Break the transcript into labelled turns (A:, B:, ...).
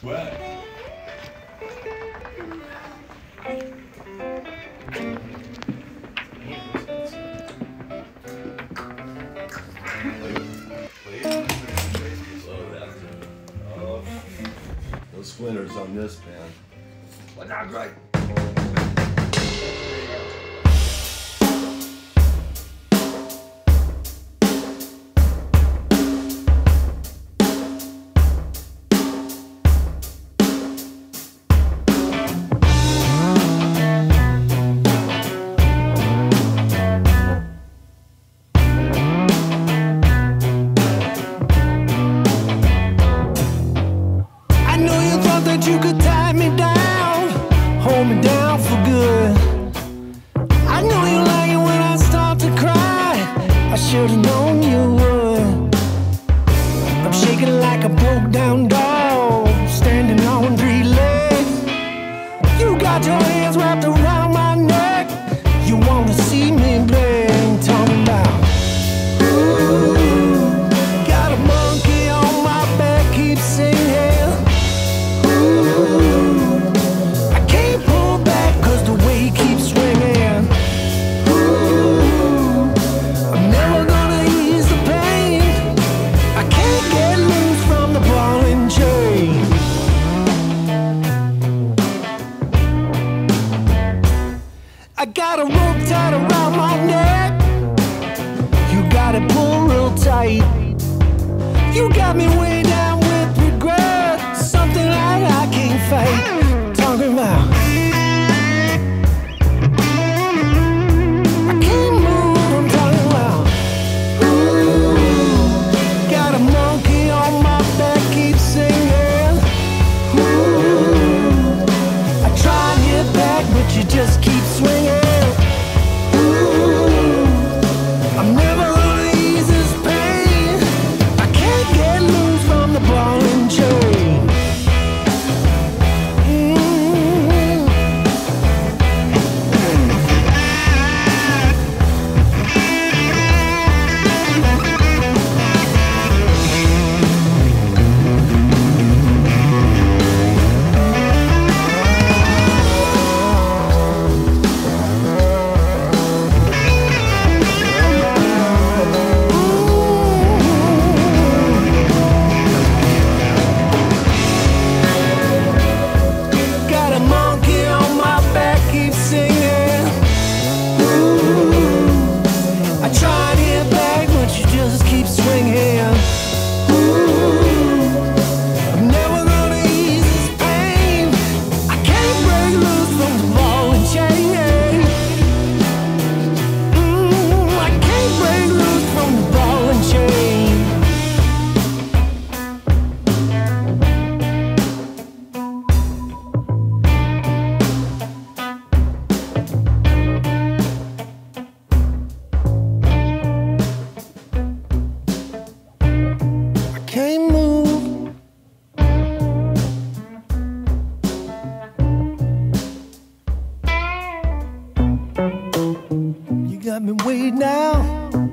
A: Sweat.
B: No splinters on this, man. But not great.
C: You could tie me down, hold me down for good. I know you like it when I start to cry. I should've known you would. I'm shaking like a broke down dog, standing on 3 legs. You got your hands wrapped around my neck. You wanna see me bleed, talking about ooh, got a monkey on my back, keep singing. I can't pull back cause the way he keeps swinging. Ooh, I'm never gonna ease the pain. I can't get loose from the ball and chain. I got a rope tied around my neck. You got it pulled real tight. You got me way down with regret, something like I can't fight. Talking about I can't move, I'm talking about ooh, got a monkey on my back, keep singing. Ooh, I try to get back, but you just keep swinging. Ooh, I'm never gonna ease this pain. I can't get loose from the ball and chain. Got me way down,